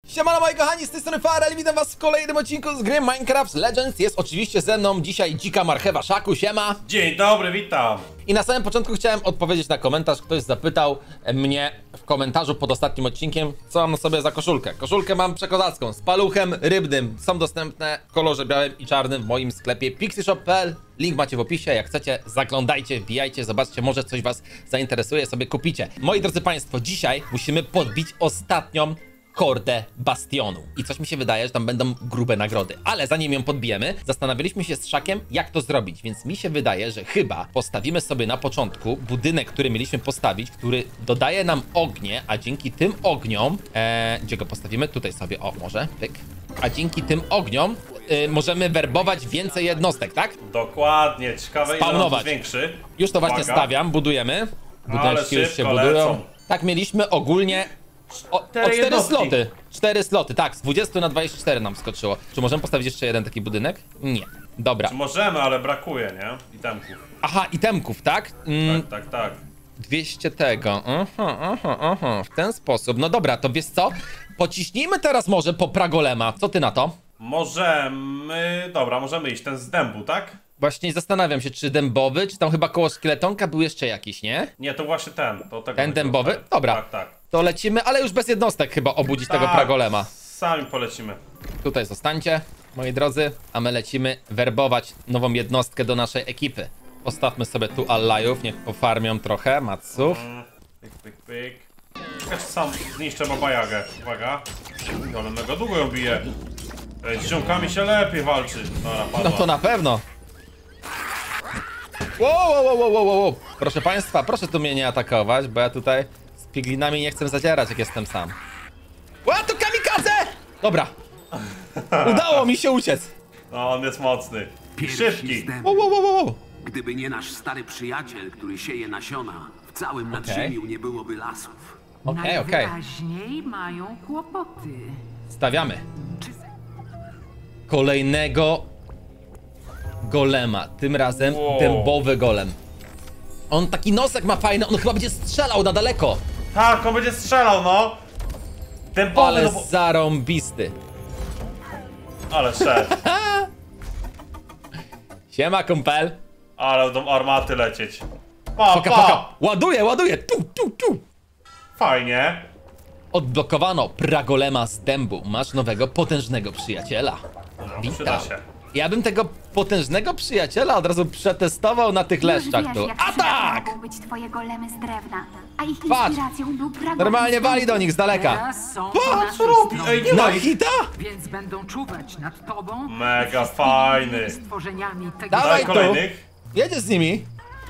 Siemano moi kochani, z tej strony Farel, witam was w kolejnym odcinku z gry Minecraft Legends. Jest oczywiście ze mną dzisiaj dzika marchewa Szaku, siema. Dzień dobry, witam. I na samym początku chciałem odpowiedzieć na komentarz. Ktoś zapytał mnie w komentarzu pod ostatnim odcinkiem, co mam na sobie za koszulkę. Koszulkę mam przekozacką, z paluchem rybnym. Są dostępne w kolorze białym i czarnym w moim sklepie pixieshop.pl. Link macie w opisie, jak chcecie, zaglądajcie, wbijajcie, zobaczcie, może coś was zainteresuje, sobie kupicie. Moi drodzy państwo, dzisiaj musimy podbić ostatnią hordę Bastionu. I coś mi się wydaje, że tam będą grube nagrody. Ale zanim ją podbijemy, zastanawialiśmy się z Szakiem, jak to zrobić. Więc mi się wydaje, że chyba postawimy sobie na początku budynek, który mieliśmy postawić, który dodaje nam ognie, a dzięki tym ogniom... gdzie go postawimy? Tutaj sobie, o, może, pyk. A dzięki tym ogniom możemy werbować więcej jednostek, tak? Dokładnie, ciekawe ile Spawnować. nas zwiększy. Już to właśnie Uwaga. stawiam, budujemy. Budynki już się szybko budują. lecą. Tak, mieliśmy ogólnie o 4 jednostki. sloty. 4 sloty, tak, z 20 na 24 nam skoczyło. Czy możemy postawić jeszcze jeden taki budynek? Nie. Dobra. Czy możemy, ale brakuje, nie? Itemków. Aha, itemków, tak? Tak. 200 tego. Aha. W ten sposób. No dobra, to wiesz co? Pociśnijmy teraz może po Pragolema. Co ty na to? Możemy... Dobra, możemy iść. Ten z dębu, tak? Właśnie zastanawiam się, czy dębowy, czy tam chyba koło szkieletonka był jeszcze jakiś, nie? Nie, to właśnie ten. To tego Ten dębowy? tak. Dobra. Tak. To lecimy, ale już bez jednostek chyba obudzić tego Tak, Pragolema. Sami polecimy. Tutaj zostańcie, moi drodzy, a my lecimy werbować nową jednostkę do naszej ekipy. Postawmy sobie tu allayów, niech pofarmią trochę, maców. Pyk. Czekaj, sam zniszczę babajagę. Uwaga. Ale mega długo ją bije. Z ziomkami się lepiej walczy. Dobra, padła. No to na pewno. Wow. Proszę państwa, proszę tu mnie nie atakować, bo ja tutaj z piglinami nie chcę zadzierać, jak jestem sam. Ła, to kamikadze! Dobra. Udało mi się uciec. No, on jest mocny. I szybki. Wow. Gdyby nie nasz stary przyjaciel, który sieje nasiona, w całym nadziemiu nie byłoby lasów. Okej. Najwyraźniej mają kłopoty. Stawiamy kolejnego golema, tym razem Wow. dębowy golem. On taki nosek ma fajny, on chyba będzie strzelał na daleko. Tak, on będzie strzelał, no. Dębowy, Ale no bo... zarąbisty. Ale szedł. Siema kumpel. Ale będą armaty lecieć. Pa. Poka. Ładuję. Tu. Fajnie. Odblokowano Pragolema z dębu. Masz nowego, potężnego przyjaciela. No, przyda się. Ja bym tego potężnego przyjaciela od razu przetestował na tych leszczach tu. Atak! Mogą być twoje golemy z drewna, a ich Patrz! inspiracją był Pragolem. Normalnie wali do nich z daleka. Teraz są Co po naszej robi? stronie, Ej, nie ma Na ich. hita? więc będą czuwać nad tobą. Mega i wszystkimi fajny. innymi stworzeniami tego Dawaj Daj tu. kolejnych. Jedziesz z nimi.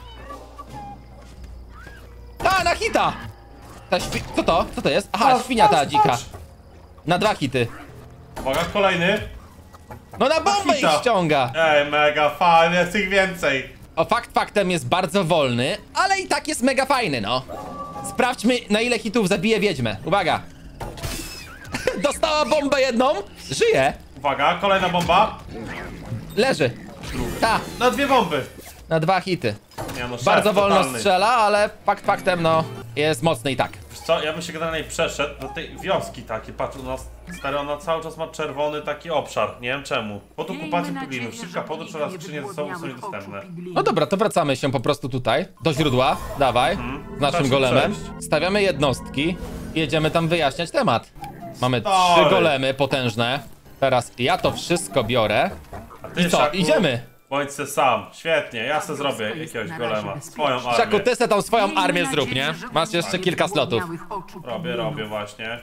Na hita! Co to? Co to jest? Aha, świnia ta dzika. Na 2 hity. Uwaga, kolejny. No na bombę ich hita. ściąga. Ej, mega fajny, jest ich więcej. O, faktem jest bardzo wolny, ale i tak jest mega fajny, no. Sprawdźmy, na ile hitów zabije wiedźmę. Uwaga. Dostała bombę jedną. Żyje. Uwaga, kolejna bomba. Leży. Na 2 bomby. Na 2 hity. Nie no, szef, Bardzo wolno totalny. strzela, ale faktem, no, jest mocny i tak. Wiesz co, ja bym się generalnie przeszedł do tej wioski takiej. Patrz, u nas, stary, ona cały czas ma czerwony taki obszar. Nie wiem czemu. Pod okupacją piglinów. Szybka podróż oraz skrzynie ze sobą są niedostępne. No dobra, to wracamy się po prostu tutaj, do źródła, dawaj, z naszym Proszę golemem. przejść. Stawiamy jednostki i jedziemy tam wyjaśniać temat. Mamy 3 Stary. golemy potężne. Teraz ja to wszystko biorę. A ty, I co, Szaku, idziemy? Bądź se sam. Świetnie, ja se zrobię jakiegoś golema. Swoją armię. Szaku, ty se tą swoją Miejmy armię nadzieję, zrób, nie? że Masz jeszcze unikniesz kilka slotów. głodniałych oczu Robię piglinów. właśnie.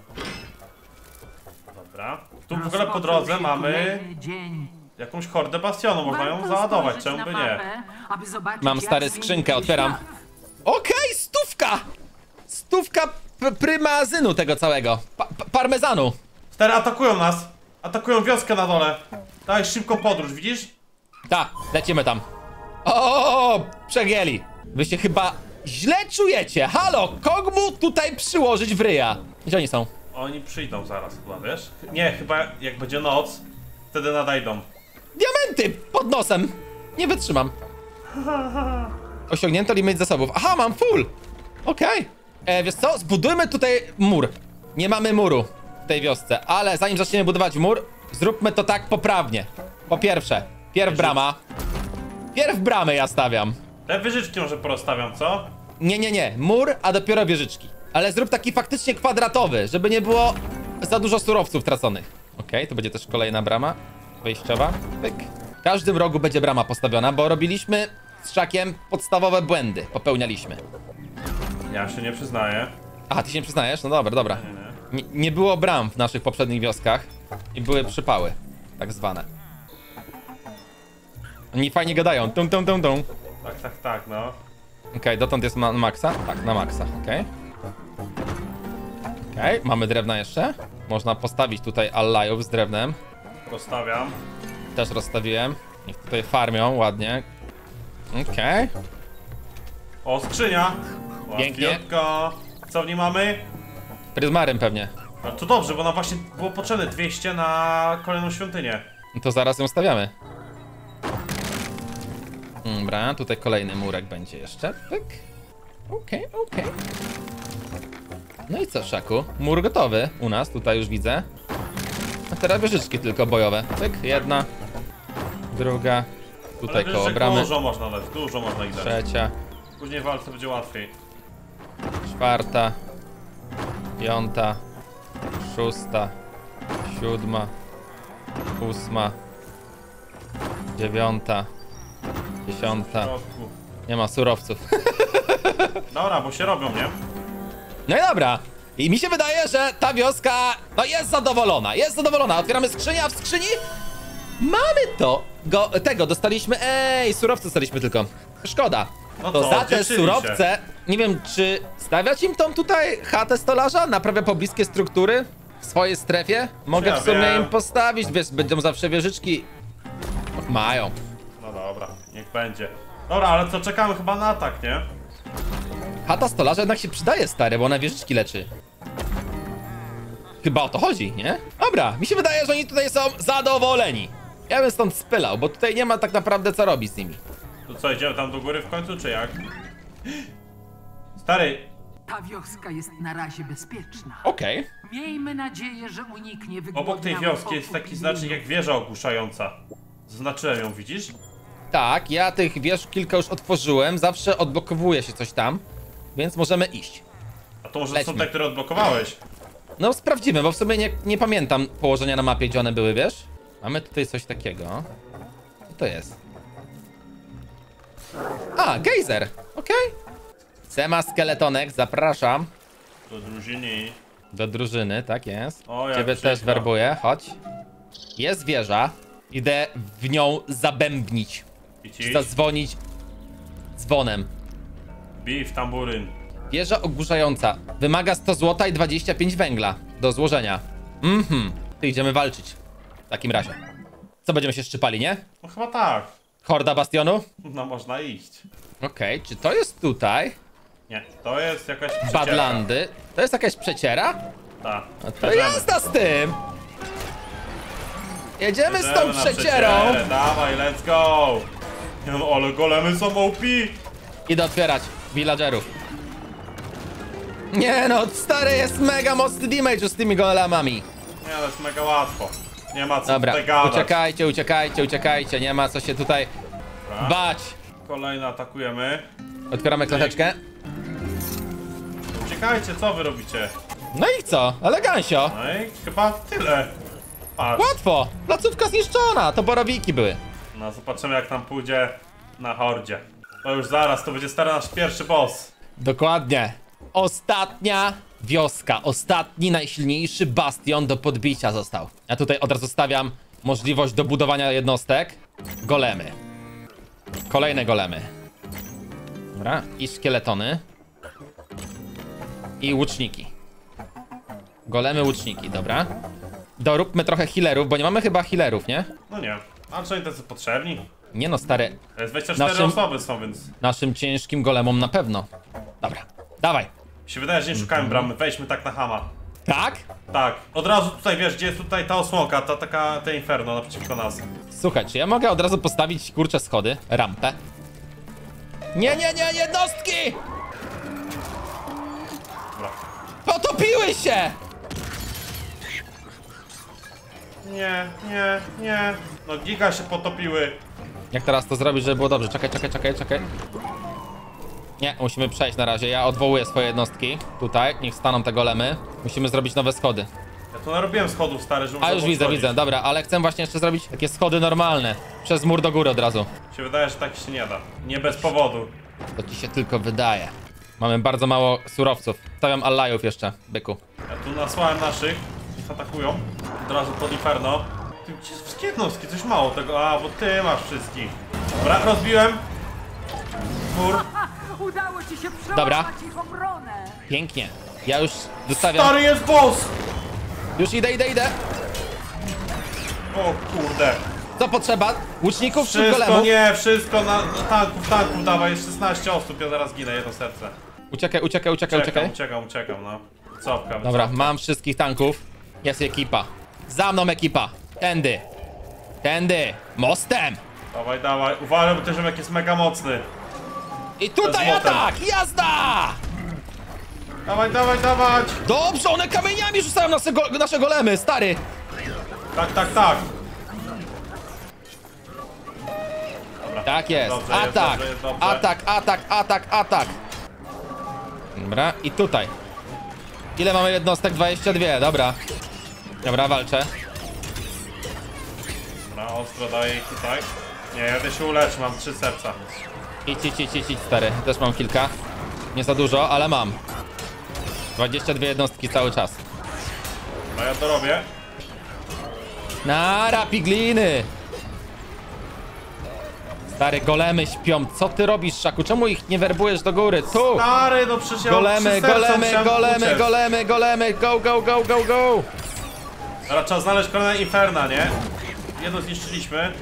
Dobra. Tu w ogóle po drodze mamy Kolejny dzień. jakąś hordę bastionu. Można ją Warto załadować, spojrzeć czemu na by nie? mapę, aby zobaczyć, Mam jak stary zmienił skrzynkę, się otwieram. świat. Okej, stówka! Stówka prymazynu tego całego. Parmezanu. Stary, atakują nas! Atakują wioskę na dole! Daj szybko podróż, widzisz? Lecimy tam. O, przegięli. Wy się chyba źle czujecie. Halo, komu tutaj przyłożyć w ryja? Gdzie oni są? Oni przyjdą zaraz chyba, wiesz? Nie, chyba jak będzie noc, wtedy nadejdą. Diamenty pod nosem. Nie wytrzymam. Osiągnięto limit zasobów. Aha, mam full. Okej. Wiesz co? Zbudujmy tutaj mur. Nie mamy muru. w tej wiosce, ale zanim zaczniemy budować mur, zróbmy to tak poprawnie. Po pierwsze, pierw brama. Pierw bramę ja stawiam. Te wieżyczki może porozstawiam, co? Nie, mur, a dopiero wieżyczki. Ale zrób taki faktycznie kwadratowy, żeby nie było za dużo surowców traconych. Okej, tu będzie też kolejna brama wejściowa. Pyk. W każdym rogu będzie brama postawiona, bo robiliśmy z Szakiem podstawowe błędy. Popełnialiśmy. Ja się nie przyznaję. Aha, ty się nie przyznajesz? No dobra. Nie było bram w naszych poprzednich wioskach i były przypały, tak zwane. Oni fajnie gadają. Tum. Tak, no. Okej, dotąd jest na maksa? Tak, na maksa, okej. Okej, mamy drewna jeszcze. Można postawić tutaj allayów z drewnem. Rozstawiam. Też rozstawiłem. Niech tutaj farmią ładnie. Okej. O, skrzynia! Pięknie. Łatwiutko. Co w niej mamy? Pryzmarym pewnie. No to dobrze, bo nam właśnie było potrzebne 200 na kolejną świątynię. No to zaraz ją stawiamy. Dobra, tutaj kolejny murek będzie jeszcze. Pyk. Okej. No i co, Szaku? Mur gotowy u nas, tutaj już widzę. A teraz wieżyczki tylko bojowe. Pyk, jedna. Druga. Tutaj Ale koło wiesz, że bramy. dużo można dać, dużo można ich dać. Trzecia. Później w walce będzie łatwiej. Czwarta. Piąta. Szósta. Siódma. Ósma. Dziewiąta. W 10. środku. Nie ma surowców. Dobra, bo się robią, nie? No i dobra. I mi się wydaje, że ta wioska no jest zadowolona. Jest zadowolona. Otwieramy skrzynię, a w skrzyni mamy to. Tego dostaliśmy. Surowce dostaliśmy tylko. Szkoda. No To co, za te cieszyli surowce. Nie wiem, czy stawiać im tą tutaj chatę stolarza? Naprawia pobliskie struktury w swojej strefie? Mogę Ja w sumie wiem. im postawić, wiesz, będą zawsze wieżyczki. Mają. No dobra, niech będzie. Dobra, ale co, czekamy chyba na atak, nie? Chata stolarza jednak się przydaje, stary, bo ona wieżyczki leczy. Chyba o to chodzi, nie? Dobra, mi się wydaje, że oni tutaj są zadowoleni. Ja bym stąd spylał, bo tutaj nie ma tak naprawdę co robić z nimi. To co, idziemy tam do góry w końcu, czy jak? Stary, Ta wioska jest na razie bezpieczna. Okej. Miejmy nadzieję, że uniknie wygłodniałych obok tej wioski jest taki znacznik jak wieża ogłuszająca. Zaznaczyłem ją, widzisz? Tak, ja tych wież kilka już otworzyłem, zawsze odblokowuje się coś tam, więc możemy iść. A to może Lećmy. są te, które odblokowałeś? No sprawdzimy, bo w sumie nie pamiętam położenia na mapie, gdzie one były, wiesz? Mamy tutaj coś takiego. Co to jest? A, gejzer, okej. Sema Skeletonek, zapraszam Do drużyny. do drużyny, tak jest. O, jak Ciebie też przykro. werbuję, chodź. Jest wieża, idę w nią zabębnić, Widzisz? zadzwonić dzwonem. Bij w tamburyn. Wieża ogłuszająca. Wymaga 100 złota i 25 węgla do złożenia. To idziemy walczyć. W takim razie. Co, będziemy się szczypali, nie? No chyba tak. Horda Bastionu? No można iść. Okej, czy to jest tutaj? Nie, to jest jakaś przeciera. Badlandy. To jest jakaś przeciera? Tak. No to jazda z tym! Jedziemy z tą przecierą! Dawaj, let's go! No ale golemy są OP! Idę otwierać villagerów. Nie no, stary, jest mega mocny damage z tymi golemami. Nie, to jest mega łatwo. Nie ma co Dobra, tutaj gadać. uciekajcie, nie ma co się tutaj Dobra. bać. Kolejny atakujemy. Otwieramy klateczkę. Uciekajcie, co wy robicie? No i co? Elegancio. No i chyba tyle. Patrz. Łatwo. Placówka zniszczona. To borowiki były. No zobaczymy jak nam pójdzie na hordzie. To już zaraz, to będzie stary nasz pierwszy boss. Dokładnie. Ostatnia wioska. Ostatni, najsilniejszy bastion do podbicia został. Ja tutaj od razu stawiam możliwość do budowania jednostek. Golemy. Kolejne golemy. Dobra. I szkieletony. I łuczniki. Golemy, łuczniki, dobra. Doróbmy trochę healerów, bo nie mamy chyba healerów, nie? No nie. A czy oni tacy potrzebni? Nie no, stary. To jest 24 osoby są, więc... Naszym ciężkim golemom na pewno. Dobra, dawaj. Mi się wydaje, że nie szukałem bramy, wejdźmy tak na hama. Tak? Tak, od razu tutaj, wiesz, gdzie jest tutaj ta osłonka, te inferno naprzeciwko nas. Słuchaj, czy ja mogę od razu postawić, kurcze, schody? Rampę? Nie, jednostki! Dobra. Potopiły się! Nie, nie, nie. No giga się potopiły. Jak teraz to zrobić, żeby było dobrze? Czekaj. Nie, musimy przejść na razie. Ja odwołuję swoje jednostki. Tutaj, niech staną te golemy. Musimy zrobić nowe schody. Ja tu narobiłem schodów, stary, że A muszę już widzę, dobra, ale chcę właśnie jeszcze zrobić takie schody normalne. Przez mur do góry od razu. Się wydaje, że tak się nie da. Nie bez powodu. To ci się tylko wydaje. Mamy bardzo mało surowców. Stawiam allajów jeszcze, byku. Ja tu nasłałem naszych. Ich atakują. Od razu pod Inferno. Ty, gdzie są wszystkie jednostki? Coś mało tego. A, bo ty masz wszystkich. Dobra, rozbiłem. Mur. Udało ci się przełamać Dobra. ich obronę. Pięknie. Ja już dostawiam. Stary, jest boss! Już idę. O kurde. Co potrzeba? Łuczników czy Wszystko golemów? nie, wszystko na tanków dawaj. Jest 16 osób, ja zaraz ginę, jedno serce. Uciekaj. Uciekam, no. Cofka. Dobra, mam wszystkich tanków. Jest ekipa. Za mną ekipa. Tędy. Mostem. Dawaj. Uważaj, bo ten ziomek jest mega mocny. I tutaj Z młotem. atak! Jazda! Dawaj. Dobrze, one kamieniami rzucają nasze golemy, stary. Tak. Tak jest. Dobrze, jest Atak. dobrze, jest dobrze. Atak. Dobra, i tutaj. Ile mamy jednostek? 22, dobra. Dobra, walczę. Dobra, ostro daję ich tutaj. Nie, jadę się uleczyć, mam 3 serca. Idź, stary. Też mam kilka. Nie za dużo, ale mam. 22 jednostki cały czas. No ja to robię. Nara, pigliny! Stary, golemy śpią. Co ty robisz, Szaku? Czemu ich nie werbujesz do góry? Tu! Stary, no przecież ja mam Golemy, 3 serca, musiałem uciec. Go! Dobra, trzeba znaleźć kolejne Inferna, nie? Jedno zniszczyliśmy.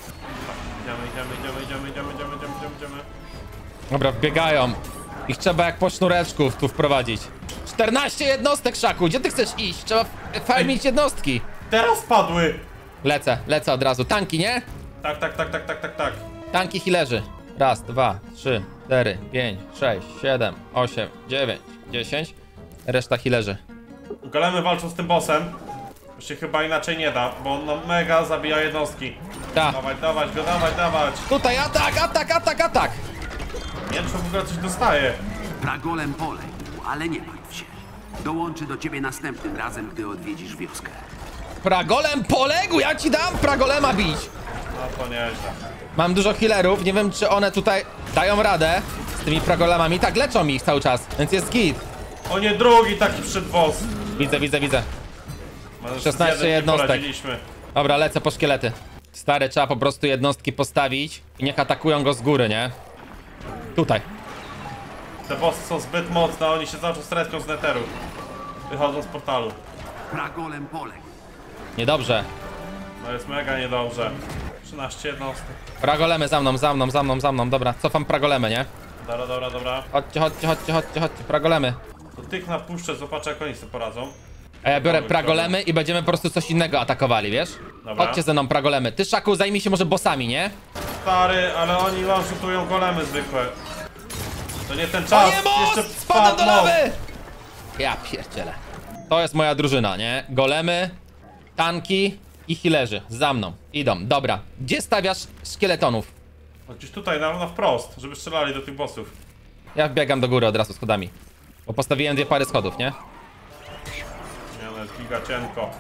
Idziemy. Dobra, wbiegają. Ich trzeba jak po sznureczku tu wprowadzić. 14 jednostek, Szaku! Gdzie ty chcesz iść? Trzeba farmić jednostki. Teraz padły! Lecę od razu. Tanki, nie? Tak. Tanki healerzy. Raz, 2, 3, 4, 5, 6, 7, 8, 9, 10. Reszta healerzy. Golemy walczą z tym bossem. To się chyba inaczej nie da, bo on nam mega zabija jednostki. Ta. Dawać go. Tutaj atak! Nie wiem, czy w ogóle coś dostaje. Pragolem poległ, ale nie martw się. Dołączy do ciebie następnym razem, gdy odwiedzisz wioskę. Pragolem poległ! Ja ci dam pragolema bić! No to nieźle. Mam dużo healerów, nie wiem czy one tutaj dają radę z tymi pragolemami. Tak, leczą ich cały czas, więc jest git. O nie, drugi taki przed boss. Widzę. Może 16 z jednym nie jednostek. poradziliśmy. Dobra, lecę po szkielety. Stary, trzeba po prostu jednostki postawić i niech atakują go z góry, nie? Tutaj. Te bossy są zbyt mocne, oni się cały czas respią z netheru. Wychodzą z portalu. Pragolem poległ. Niedobrze. No jest mega niedobrze. 13 jednostek. Pragolemy za mną. Dobra, cofam pragolemy, nie? Dobra. Chodźcie, pragolemy. To tych napuszczę, zobaczę jak oni sobie poradzą. A ja biorę pragolemy i będziemy po prostu coś innego atakowali, wiesz? Dobra. Chodźcie ze mną, pragolemy. Ty, Szaku, zajmij się może bossami, nie? Stary, ale oni one-shotują golemy zwykłe. To nie ten O czas, nie, most! jeszcze Spadam do most. lawy! Ja pierdzielę. To jest moja drużyna, nie? Golemy, tanki i healerzy. Za mną. Idą. Dobra. Gdzie stawiasz szkieletonów? No gdzieś tutaj, na wprost, żeby strzelali do tych bossów. Ja wbiegam do góry od razu schodami. Bo postawiłem 2 pary schodów, nie? Nie no, jest giga cienko.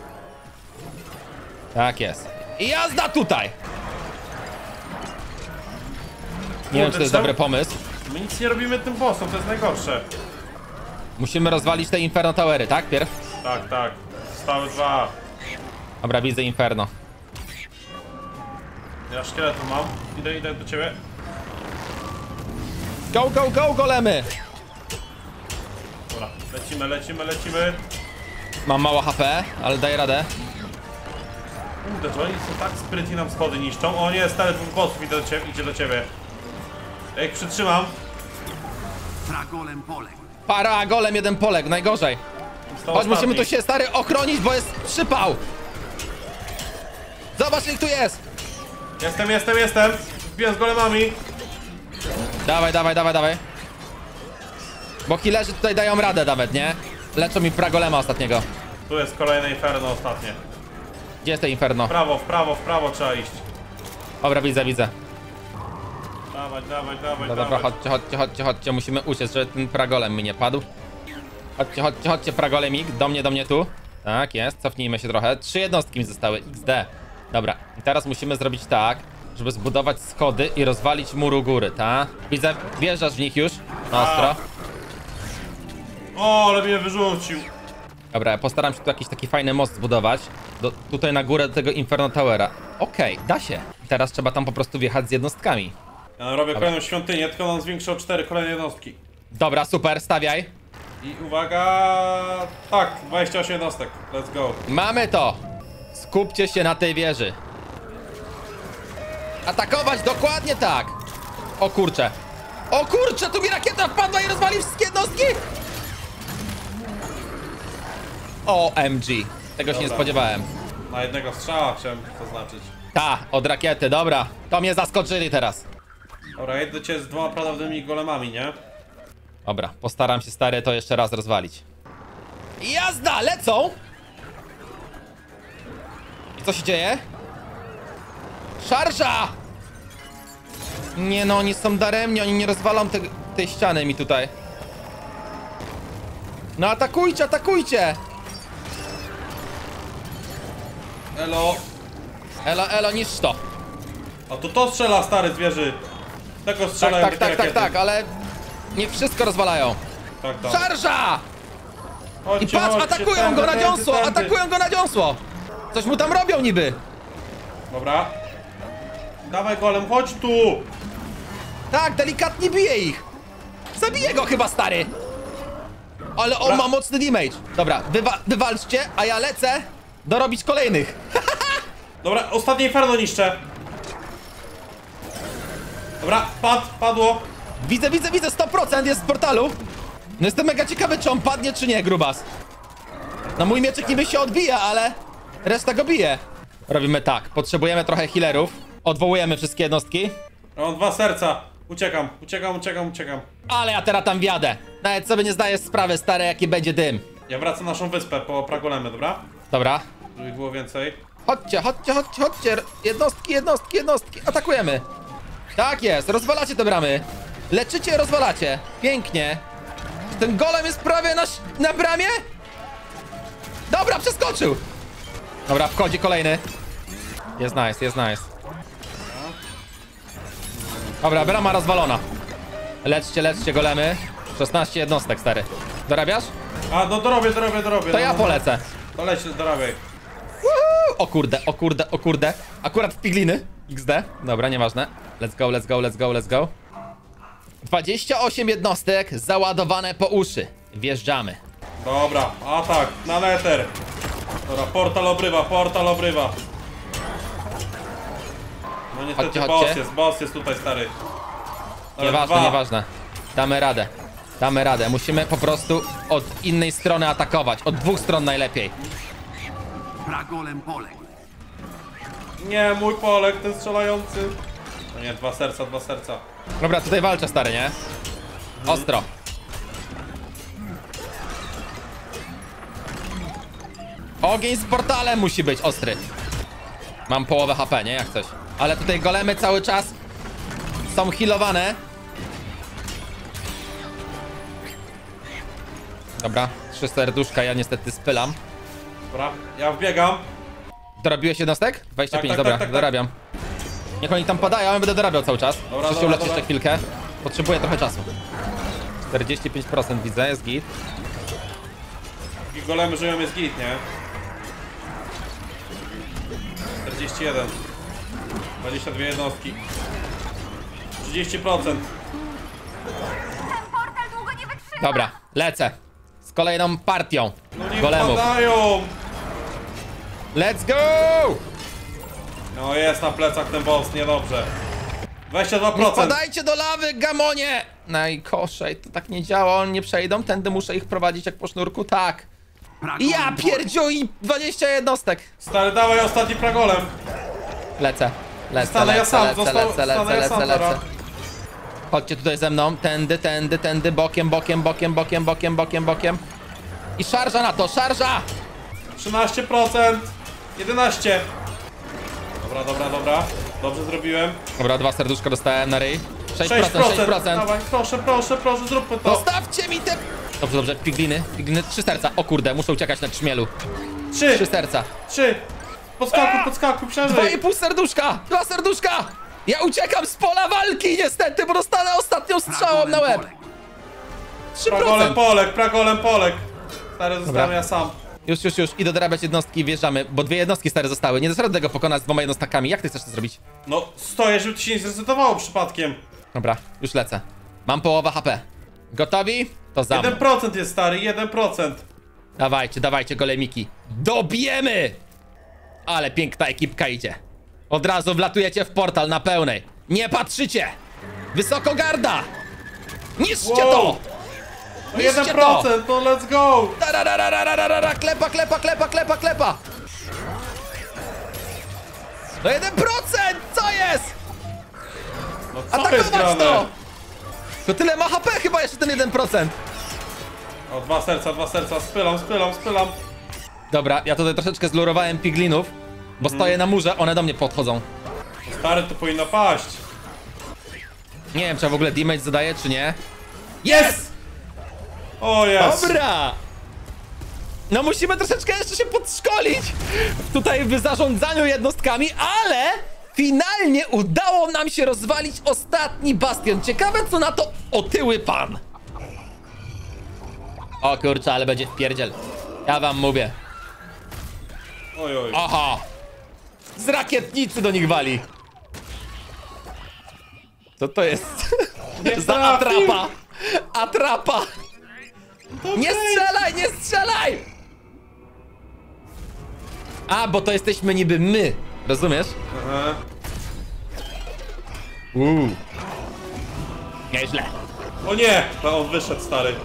Tak jest. I jazda tutaj! Nie wiem, czy to jest dobry pomysł. My nic nie robimy tym bossom, to jest najgorsze. Musimy rozwalić te Inferno Towery, tak? Pierw? Tak. Zostały 2. Dobra, widzę Inferno. Ja szkieletu mam. Idę do ciebie. Go, golemy! Dobra, lecimy. Mam mało HP, ale daję radę. Kurde, to oni są tak sprytni, nam schody niszczą. O nie, stary, 2 bossów idzie do ciebie. Ja ich przytrzymam. Pragolem poległ. Para, golem, 1 poległ, najgorzej. Chodź, musimy tu się, stary, ochronić, bo jest przypał. Zobacz, jak tu jest. Jestem. Wbiłem z golemami. Dawaj. Bo healerzy tutaj dają radę nawet, nie? Leczą mi pragolema ostatniego. Tu jest kolejne Inferno ostatnie. Gdzie jest to Inferno? W prawo trzeba iść. Dobra, widzę. Dawaj. No dobra, chodźcie, musimy uciec, żeby ten pragolem mi nie padł. Chodźcie, pragolemik, do mnie tu. Tak, jest, cofnijmy się trochę. 3 jednostki mi zostały, XD. Dobra, i teraz musimy zrobić tak, żeby zbudować schody i rozwalić mur u góry, tak? Widzę, wjeżdżasz w nich już. Ostro. O, ale mnie wyrzucił. Dobra, ja postaram się tu jakiś taki fajny most zbudować. Tutaj na górę do tego Inferno Towera. Okej, da się. Teraz trzeba tam po prostu wjechać z jednostkami. Ja robię kolejną świątynię, tylko nam zwiększę o 4 kolejne jednostki. Dobra, super, stawiaj. I uwaga... Tak, 28 jednostek. Let's go. Mamy to! Skupcie się na tej wieży. Atakować, dokładnie tak! O kurcze. O kurcze, tu mi rakieta wpadła i rozwali wszystkie jednostki! OMG. Tego się nie Dobra. spodziewałem. Na jednego strzała chciałem zaznaczyć. Ta, od rakiety, dobra. To mnie zaskoczyli teraz. Dobra, jedę do ciebie z 2 prawdopodobnymi golemami, nie? Dobra, postaram się, stary, to jeszcze raz rozwalić. Jazda, lecą! I co się dzieje? Szarża! Nie no, oni są daremni, oni nie rozwalą tej ściany mi tutaj. No atakujcie! Elo. Elo, niszcz to. A to strzela, stary zwierzy. Tego strzelają te rakiety. Tak, ale niech wszystko rozwalają. Tak. Szarża! I Chodźcie, patrz, atakują go na dziąsło! Coś mu tam robią niby. Dobra. Dawaj golem, chodź tu! Tak, delikatnie bije ich. Zabije go chyba, stary. Ale on ma mocny damage. Dobra, wywalczcie, a ja lecę dorobić kolejnych. Dobra, ostatnie inferno niszczę. Dobra, padło. Widzę, 100% jest w portalu. No jestem mega ciekawy, czy on padnie, czy nie, grubas. No mój mieczek niby się odbija, ale reszta go bije. Robimy tak, potrzebujemy trochę healerów. Odwołujemy wszystkie jednostki. Mam 2 serca. Uciekam. Ale ja teraz tam wjadę. Nawet sobie nie zdajesz sprawy, stary, jaki będzie dym. Ja wracam na naszą wyspę po pragolemy, dobra? Dobra. Żeby ich było więcej. Chodźcie. Jednostki. Atakujemy. Tak jest, rozwalacie te bramy. Leczycie, rozwalacie. Pięknie. Ten golem jest prawie na bramie? Dobra, przeskoczył. Dobra, wchodzi kolejny. Jest nice. Dobra, brama rozwalona. Leczcie golemy. 16 jednostek, stary. Dorabiasz? A, no dorobię. To ja polecę. To leć, dorabiaj. O kurde. Akurat w pigliny. XD. Dobra, nieważne. Let's go. 28 jednostek załadowane po uszy. Wjeżdżamy. Dobra, atak, na neter. Dobra, portal obrywa. No niestety Chodźcie. boss jest tutaj, stary. Nawet Nieważne. Damy radę. Musimy po prostu od innej strony atakować. Od 2 stron najlepiej. Pragolem poległ. Nie, mój Polek, ten strzelający. No nie, 2 serca. Dobra, tutaj walczę, stary, nie? Ostro. Ogień z portalem musi być ostry. Mam połowę HP, nie? Jak coś. Ale tutaj golemy cały czas są healowane. Dobra, 3 serduszka, ja niestety spylam. Dobra, ja wbiegam. Dorobiłeś jednostek? 25, Tak, dobra, tak. dorabiam. Niech oni tam padają, ja będę dorabiał cały czas. Dobra, Muszę się uleczyć dobra. jeszcze chwilkę. Potrzebuję trochę czasu. 45% widzę, jest git. I golemy żyją, jest git, nie? 41. 22 jednostki. 30%. Ten portal długo nie wytrzyma. Dobra, lecę. Z kolejną partią No nie golemów. padają! Let's go! No jest na plecach ten boss, niedobrze. 22%. Wpadajcie do lawy, gamonie! Najgorzej, to tak nie działa, oni nie przejdą, tędy muszę ich prowadzić jak po sznurku, tak. Pragolem Ja pierdziu i 20 jednostek. Stary, dawaj ostatni pragolem. Lecę. Stanę ja sam, stanę ja sam, dobra. Chodźcie tutaj ze mną, tędy, bokiem. I szarża na to, szarża! 13%. 11. Dobra, dobra, dobra. Dobrze zrobiłem. Dobra, 2 serduszka dostałem na ryj. 6%, 6%. 6%. Dawaj, proszę, proszę, proszę, zróbmy to. Zostawcie mi te... Dobrze, dobrze, pigliny, 3 serca. O kurde, muszę uciekać na trzmielu. 3 3, serca. 3. Podskakuj, przeżyj. 2,5 serduszka! 2 serduszka! Ja uciekam z pola walki niestety, bo dostanę ostatnią strzałą na łeb. 3%. Pragolem Polek. Stary, zostałem Dobra. ja sam. Już. Idę dorabiać jednostki i wjeżdżamy, bo 2 jednostki stare zostały. Nie da tego pokonać z 2 jednostkami. Jak ty chcesz to zrobić? No, stoję, żeby to się nie zresetowało przypadkiem. Dobra, już lecę. Mam połowę HP. Gotowi? To za mną. 1% jest stary, 1%. Dawajcie golemiki. Dobijemy! Ale piękna ekipka idzie. Od razu wlatujecie w portal na pełnej. Nie patrzycie! Wysoko garda! Niszcie Wow. to! No Niszcie 1%, no let's go! Tarararararara, klepa! No 1%! Co jest? No co jest Atakować grane? to! To tyle ma HP chyba jeszcze ten 1%. O, 2 serca, spylam. Dobra, ja tutaj troszeczkę zlurowałem piglinów, bo stoję na murze, one do mnie podchodzą. Stary, to powinno paść. Nie wiem, czy ja w ogóle damage zadaję, czy nie. Jest! O, jest! Dobra! No musimy troszeczkę jeszcze się podszkolić tutaj w zarządzaniu jednostkami, ale finalnie udało nam się rozwalić ostatni bastion. Ciekawe, co na to otyły pan. O kurczę, ale będzie wpierdziel. Ja wam mówię. Oj. Aha! Z rakietnicy do nich wali. Co to jest? Nie Za trafił. atrapa! Atrapa! Nie strzelaj! A, bo to jesteśmy niby my. Rozumiesz? Aha. Nieźle. O nie! To on wyszedł, stary.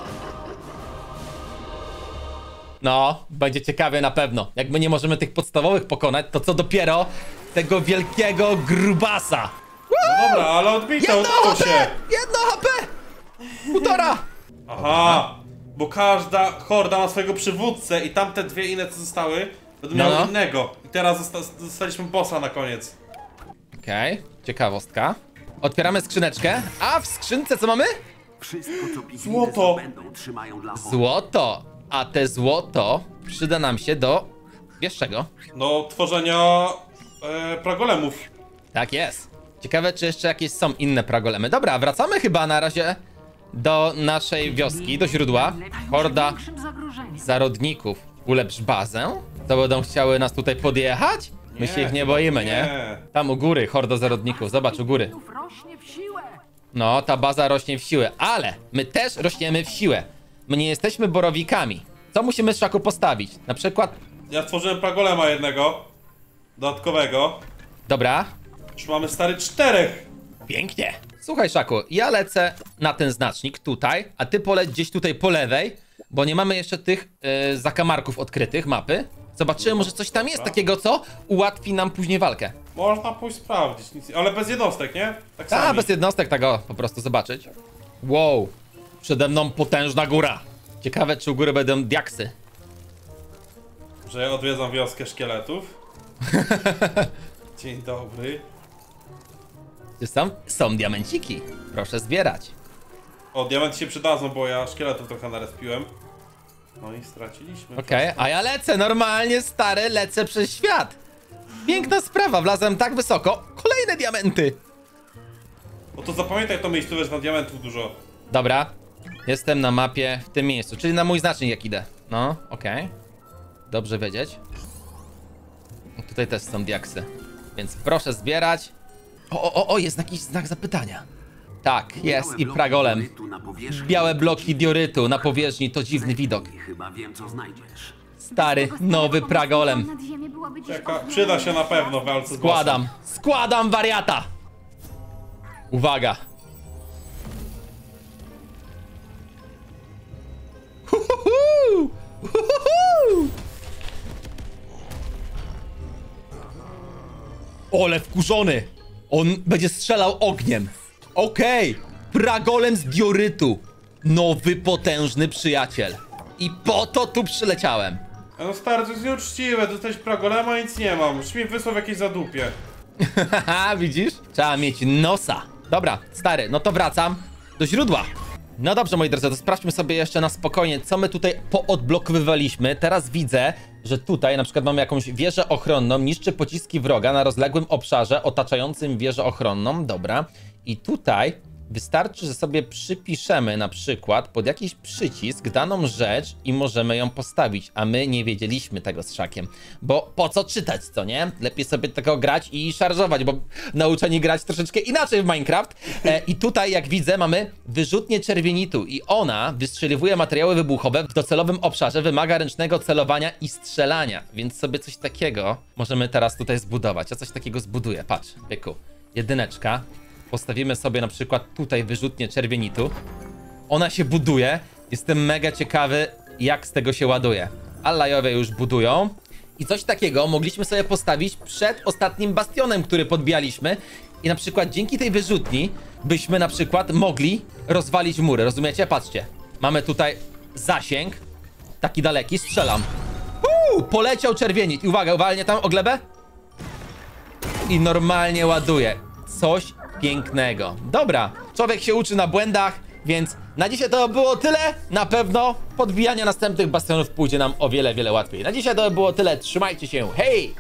No, będzie ciekawie na pewno. Jak my nie możemy tych podstawowych pokonać, to co dopiero tego wielkiego grubasa. No dobra, ale odbito, udało się. 1 HP! 1,5! Aha! Bo każda horda ma swojego przywódcę i tamte 2 inne, co zostały, będą No. miały innego. I teraz dostaliśmy bossa na koniec. Okej, ciekawostka. Otwieramy skrzyneczkę, a w skrzynce co mamy? Wszystko, co pigliny Złoto. będą, trzymają dla Hobbit. Złoto. A te złoto przyda nam się do... Wiesz czego? No, tworzenia pragolemów. Tak jest. Ciekawe, czy jeszcze jakieś są inne pragolemy. Dobra, wracamy chyba na razie do naszej wioski, do źródła. Horda Większym zagrożeniem. zarodników. Ulepsz bazę? To będą chciały nas tutaj podjechać? My się ich nie boimy, nie? Tam u góry, horda zarodników. Zobacz, u góry. Rośnie w siłę. No, ta baza rośnie w siłę, ale my też rośniemy w siłę. My nie jesteśmy borowikami. Co musimy, Szaku, postawić? Na przykład... Ja stworzyłem pragolema jednego. Dodatkowego. Dobra. Już mamy stary 4. Pięknie. Słuchaj, Szaku, ja lecę na ten znacznik tutaj, a ty poleć gdzieś tutaj po lewej, bo nie mamy jeszcze tych zakamarków odkrytych, mapy. Zobaczymy, może coś tam jest takiego, co ułatwi nam później walkę. Można pójść sprawdzić, nic, ale bez jednostek, nie? Tak A, samo. bez jednostek tego po prostu zobaczyć. Wow, przede mną potężna góra. Ciekawe, czy u góry będą diaksy. Że ja odwiedzam wioskę szkieletów. Dzień dobry. Czy są diamenciki? Proszę zbierać. O, diamenty się przydadzą, bo ja szkieletów trochę narespiłem. No i straciliśmy. Okej, a ja lecę normalnie, stary, lecę przez świat. Piękna sprawa, wlazłem tak wysoko. Kolejne diamenty. No to zapamiętaj to miejsce, że na diamentów dużo. Dobra, jestem na mapie w tym miejscu, czyli na mój znacznik jak idę. No, okej. Dobrze wiedzieć. Tutaj też są diaksy, więc proszę zbierać. O, jest jakiś znak zapytania. Tak, jest Białe i bloki pragolem. diorytu na powierzchni. Białe bloki diorytu na powierzchni to dziwny widok. Chyba wiem, co znajdziesz. Stary, nowy pragolem. Nad ziemię byłoby dziś Przyda się na pewno w walce z bossem. Składam wariata. Uwaga. Huhuhu! Huhuhu! Ole wkurzony. On będzie strzelał ogniem. Okej. Pragolem z diorytu. Nowy, potężny przyjaciel. I po to tu przyleciałem. No stary, to jest nieuczciwe, dostałeś pragolema i nic nie mam. Już mi wysłał w jakieś zadupie. Haha, widzisz? Trzeba mieć nosa. Dobra, stary, no to wracam do źródła. No dobrze, moi drodzy, to sprawdźmy sobie jeszcze na spokojnie, co my tutaj poodblokowywaliśmy. Teraz widzę, że tutaj na przykład mamy jakąś wieżę ochronną, niszczy pociski wroga na rozległym obszarze otaczającym wieżę ochronną. Dobra. I tutaj wystarczy, że sobie przypiszemy na przykład pod jakiś przycisk daną rzecz i możemy ją postawić, a my nie wiedzieliśmy tego z Szakiem. Bo po co czytać, co nie? Lepiej sobie tego grać i szarżować, bo nauczeni grać troszeczkę inaczej w Minecraft. I tutaj, jak widzę, mamy wyrzutnię czerwienitu i ona wystrzeliwuje materiały wybuchowe w docelowym obszarze, wymaga ręcznego celowania i strzelania, więc sobie coś takiego możemy teraz tutaj zbudować. Ja coś takiego zbuduję, patrz, byku. Jedyneczka. Postawimy sobie na przykład tutaj wyrzutnię czerwienitu. Ona się buduje. Jestem mega ciekawy, jak z tego się ładuje. Allajowie już budują. I coś takiego mogliśmy sobie postawić przed ostatnim bastionem, który podbijaliśmy. I na przykład dzięki tej wyrzutni byśmy na przykład mogli rozwalić mury. Rozumiecie? Patrzcie. Mamy tutaj zasięg. Taki daleki. Strzelam. Poleciał czerwienit. I uwaga, uwalnie tam o glebę. I normalnie ładuje. Coś pięknego. Dobra, człowiek się uczy na błędach, więc na dzisiaj to było tyle. Na pewno podbijanie następnych bastionów pójdzie nam o wiele, wiele łatwiej. Na dzisiaj to było tyle. Trzymajcie się. Hej!